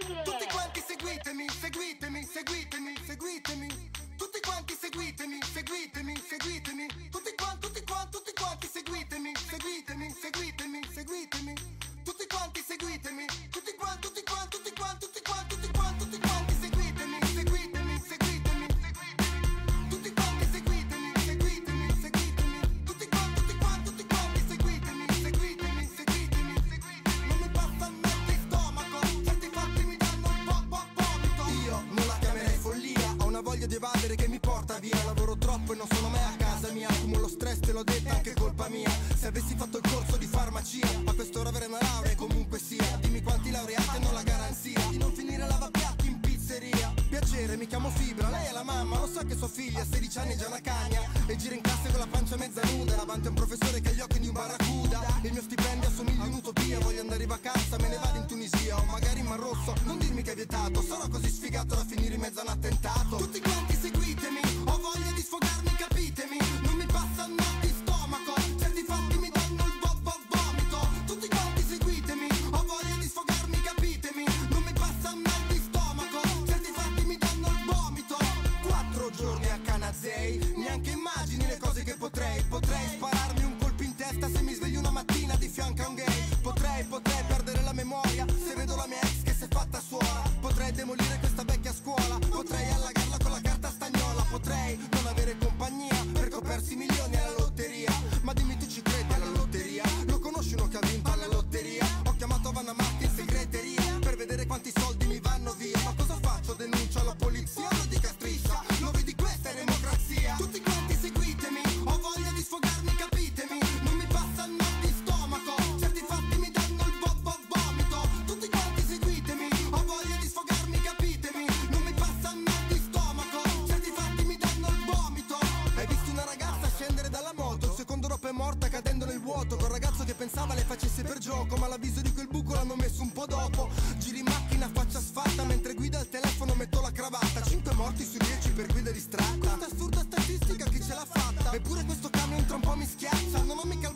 Tutti quanti seguitemi, seguitemi, seguitemi, seguitemi. Tutti quanti seguitemi, seguitemi, seguitemi. Tutti quanti seguitemi, seguitemi, seguitemi, seguitemi. Tutti quanti seguitemi, tutti quanti, tutti quanti, tutti quanti, tutti quanti, tutti quanti, tutti quanti seguitemi, seguitemi, seguitemi, tutti quanti seguitemi, seguitemi, seguitemi. Tutti quanti, tutti quanti, tutti quanti seguitemi, seguitemi, seguitemi. Non mi passa il mal di stomaco, certi fatti mi danno un po' vomito. Io non la chiamerei follia, ho una voglia di evadere che mi porta via. Lavoro troppo e non sono mai a casa mia, accumulo stress, te l'ho detto, anche colpa mia. Se avessi fatto il corso di farmacia, a quest'ora avrei una laurea comunque sia. Dimmi quanti laureati hanno la garanzia di non finire lavapiatti in pizzeria. Piacere, mi chiamo Fibra, lei è la mamma, lo sa che sua figlia a 16 anni è già una cagna e gira in classe con la pancia mezza nuda davanti a un professore che ha gli occhi di un barracuda. Il mio stipendio assomiglia a un'utopia, voglio andare in vacanza, me ne vado in Tunisia o magari in Mar Rosso. Non dirmi che è vietato, sarò così sfigato da finire in mezzo a un attentato. Tutti quanti seguitemi, ho voglia di sfogarmi, capitemi. Non mi passa il mal di stomaco, certi fatti mi danno il vomito. Tutti quanti seguitemi, ho voglia di sfogarmi, capitemi. Non mi passa il mal di stomaco, certi fatti mi danno il vomito. 4 giorni a Canazei, neanche immagini le cose che potrei spararmi un colpo in testa se mi sveglio una mattina di fianco a un gay. Potrei perdere la memoria se vedo la mia ex che si è fatta suora. Potrei demolire questa vecchia scuola, potrei allagarla con la carta stagnola. Potrei non avere compagnia per copersi milioni alla lotteria. Ma dimmi, tu ci credi alla lotteria? Lo conosci uno che ha vinto alla lotteria? Ho chiamato Vanna Marchi in segreteria per vedere quanti soldi mi vanno via. Ma cosa faccio? Denuncio alla polizia? Lo dica striscia, lo vedi, questa è democrazia. Tutti quanti seguitemi, ho voglia di sfogarmi, capitemi. Non mi passa il mal di stomaco, certi fatti mi danno il vomito. Tutti quanti seguitemi, ho voglia di sfogarmi, capitemi. Non mi passa il mal di stomaco, certi fatti mi danno il vomito. Hai visto una ragazza scendere dalla moto, il secondo dopo è morta cadendo nel vuoto. Col ragazzo che pensava le facesse per gioco, ma l'avviso di quel buco l'hanno messo un po' dopo. Giri in macchina, faccia sfatta, mentre guida il telefono metto la cravatta. 5 morti su 10 per guida distratta. Questa assurda statistica chi ce l'ha fatta? Eppure questo camion tra un po' mi schiaccia. Non ho mica